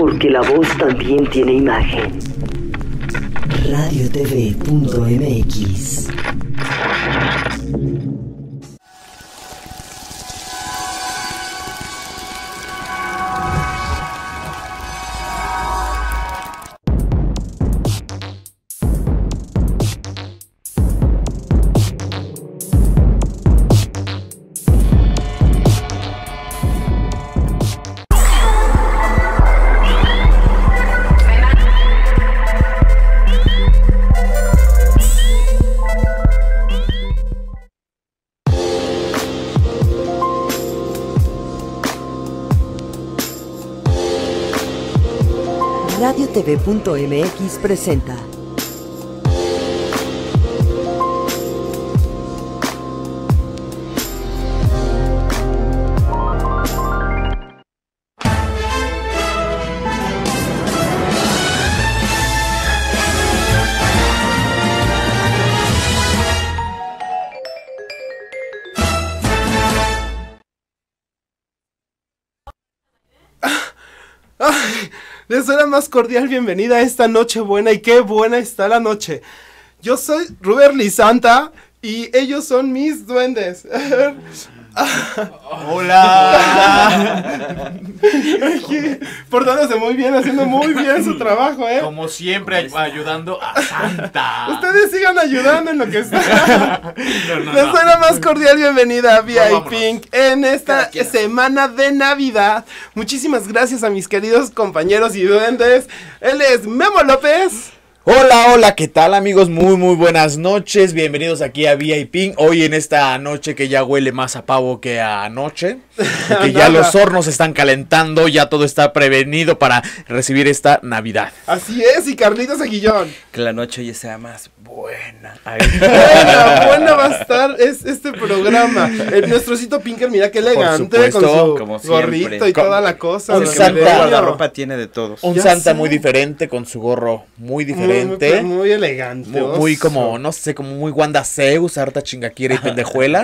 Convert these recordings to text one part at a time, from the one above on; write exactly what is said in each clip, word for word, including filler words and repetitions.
porque la voz también tiene imagen. radio t v punto m x. radio t v punto m x presenta Les doy la más cordial bienvenida a esta noche buena, y qué buena está la noche. Yo soy Ruber Lizanta y ellos son mis duendes. Hola. Portándose muy bien, haciendo muy bien su trabajo, ¿eh? Como siempre, ay ayudando a Santa. Ustedes sigan ayudando en lo que está. No, no, Les no. doy la más cordial bienvenida a V I No, Pink en esta semana de Navidad. Muchísimas gracias a mis queridos compañeros y duendes. Él es Memo López. Hola, hola, ¿qué tal, amigos? Muy, muy buenas noches. Bienvenidos aquí a V I Pink. Hoy en esta noche que ya huele más a pavo que a anoche. Que ya los hornos se están calentando, ya todo está prevenido para recibir esta Navidad. Así es, y Carlitos Aguillón. Que la noche ya sea más buena. Buena, buena va a estar es, este programa. El nuestro Cito Pinker, mira qué elegante, supuesto, con su como gorrito siempre. y toda la cosa. Un El del que mejor navideño. guardarropa tiene de todos. Un Ya Santa sé. muy diferente con su gorro muy Muy, diferente. muy, muy elegante. Muy, muy oso. como, no sé, como muy Wanda Zeus, harta chingaquiera y pendejuela.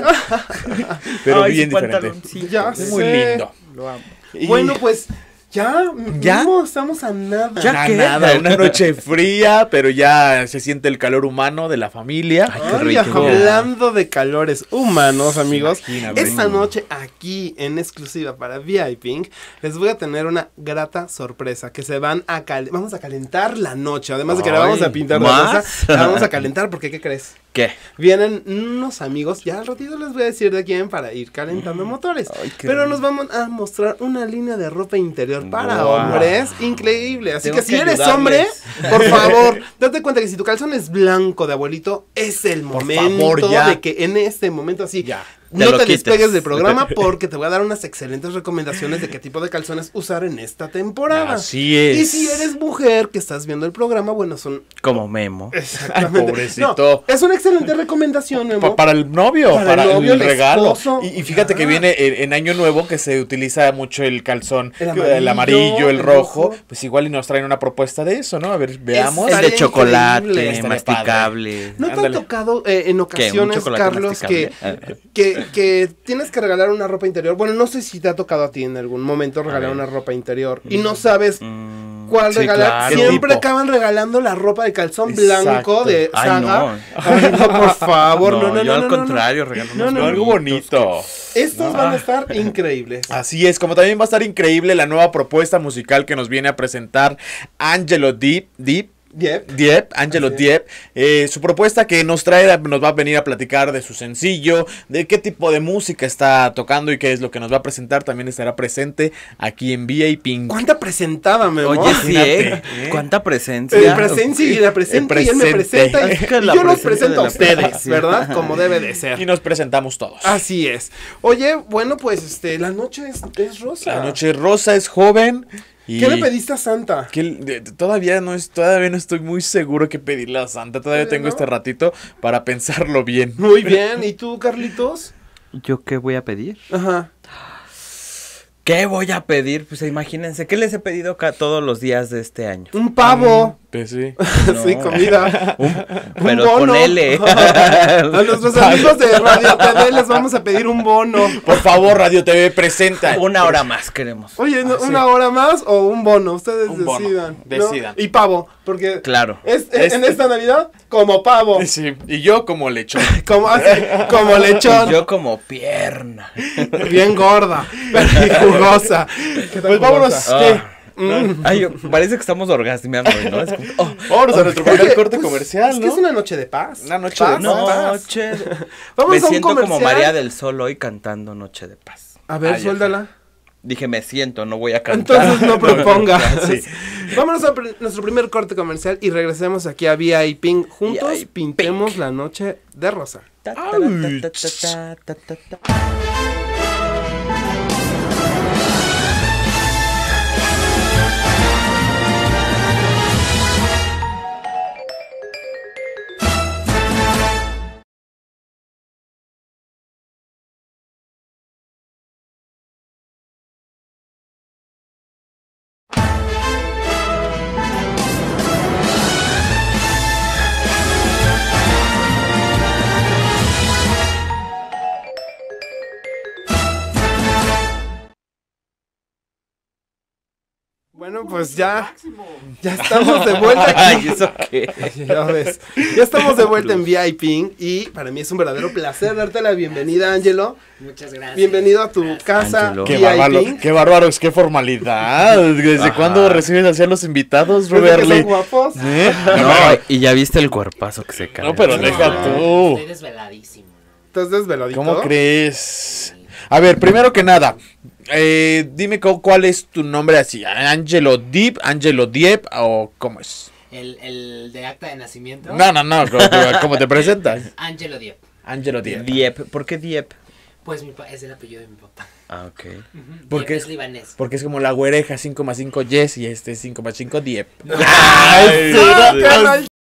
Pero Ay, bien su diferente. pantaloncito. Ya Es muy sé. lindo. Lo amo. Y- Bueno, pues ya, ¿Ya? Memo, estamos a nada. ¿Ya Na- qué? nada, una noche fría, pero ya se siente el calor humano de la familia. Ay, qué Ay, rico. hablando de calores humanos, amigos, Imagínate. esta noche aquí en exclusiva para V I Pink les voy a tener una grata sorpresa que se van a cal vamos a calentar la noche, además de que la Ay, vamos a pintar de ¿más? rosa, la vamos a calentar porque ¿qué crees? ¿Qué? Vienen unos amigos, ya al ratito les voy a decir de quién para ir calentando motores. Ay, qué Pero rico. nos vamos a mostrar una línea de ropa interior para Wow. hombres increíble. Así Tengo que si que eres ayudarles. hombre, por favor, date cuenta que si tu calzón es blanco de abuelito, es el Por momento favor, ya. de que en este momento así Ya. Te no lo te quites. despegues del programa porque te voy a dar unas excelentes recomendaciones de qué tipo de calzones usar en esta temporada. Así es. Y si eres mujer que estás viendo el programa, bueno, son Como Memo. exactamente. Ay, pobrecito. No, es una excelente recomendación, Memo. Pa- para el novio, Para para, el novio, el el regalo. esposo. Y, y fíjate Ah. que viene en, en Año Nuevo que se utiliza mucho el calzón, El el amarillo, amarillo, el, el rojo. rojo. Pues igual y nos traen una propuesta de eso, ¿no? A ver, veamos. El Estaría de chocolate, increíble. Estaría masticable. ¿No te ha Ándale. tocado eh, en ¿Qué? ¿Un ocasiones, chocolate Carlos, que, masticable? que, que tienes que regalar una ropa interior? Bueno, no sé si te ha tocado a ti en algún momento regalar ver. una ropa interior y no sabes Mm, cuál sí, regalar. claro. Siempre ¿Qué tipo? acaban regalando la ropa de calzón Exacto. blanco de Ay, Saga. no. Ay, no, por favor, no, no, no. yo no, al no, no. contrario, regalo No, unos no, No, algo bonitos. bonito. Estos van a estar increíbles. Así es, como también va a estar increíble la nueva propuesta musical que nos viene a presentar Angelo Deep, Deep, Yep. Diep, Angelo Así es. Diep, eh, su propuesta que nos trae, nos va a venir a platicar de su sencillo, de qué tipo de música está tocando y qué es lo que nos va a presentar, también estará presente aquí en V I Pink. ¿Cuánta presentada, Memo? Oye, sí, Imagínate, ¿eh? ¿eh? ¿Cuánta presencia? El presencia y la presenta y él me presente. presenta y, Es que y la yo los presencia presento a de la ustedes, presencia. ¿verdad? Como debe de ser. Y nos presentamos todos. Así es. Oye, bueno, pues este, la noche es, es rosa. La noche rosa es joven. Y ¿Qué le pediste a Santa? que el- de- todavía no es, todavía no estoy muy seguro que pedirle a Santa. Todavía ¿Todavía tengo no? este ratito para pensarlo bien. Muy bien. ¿Y tú, Carlitos? ¿Yo qué voy a pedir? Ajá. ¿Qué voy a pedir? Pues imagínense, ¿qué les he pedido ca- todos los días de este año? Un pavo. Pues sí. Sí, No. comida. Un- Un pero bono. con L. A nuestros amigos de Radio T V les vamos a pedir un bono. Por favor, Radio T V, presenta. Una hora más queremos. Oye, no, Ah, sí. ¿una hora más o un bono? Ustedes Un bono. decidan. ¿no? Decidan. Y pavo, porque Claro. es, Este- en esta Navidad, como pavo. Sí, y yo como lechón. Como, así, como lechón. Y yo como pierna. Bien gorda. Y jugosa. ¿Qué tal Pues vámonos. jugosa? ¿Qué? Mm. Ay, yo- parece que estamos orgasmeando, ¿no? Es como, oh, Vámonos a nuestro primer Oye, corte pues, comercial, Es ¿no? que es una noche de paz. Una noche Paz, de paz. paz. noche. de- Vamos Me a un siento como comercial. María del Sol hoy cantando Noche de Paz. A ver, Ay, suéltala. Dije, me siento, no voy a cantar. Entonces no propongas. Sí. Vámonos a pr- nuestro primer corte comercial y regresemos aquí a V I P. Juntos V I P. pintemos la noche de rosa. Ta, ta, ta, ta, ta, ta, ta, ta, ta. Bueno, pues ya, ya estamos de vuelta Ay, aquí. ¿eso qué? Ya ves. Ya estamos de vuelta en V I P y para mí es un verdadero placer darte la bienvenida, Ángelo. Muchas gracias. Bienvenido a tu casa Ángelo. Qué V I bárbaro, P. qué bárbaros, qué formalidad. ¿Desde Ajá. cuándo recibes así a los invitados, ¿Ves que son Roberly? guapos? ¿Eh? No, y ya viste el cuerpazo que se cae. No, pero No, deja tú. Estoy desveladísimo. ¿Estás desveladito? ¿Cómo crees? A ver, primero que nada, eh, dime cu- cuál es tu nombre así. ¿Angelo Deep, Angelo Diep o cómo es? El, el de acta de nacimiento. No, no, no, ¿cómo, cómo te presentas? Angelo Diep. Angelo Diep. Diep. ¿Por qué Diep? Pues mi pa- es el apellido de mi papá. Ah, ok. Ujú. ¿Por Diep qué es es- libanés. Porque es como la güereja cinco más cinco yes y este es cinco más cinco Diep. ¡Ay, sí, no, qué mal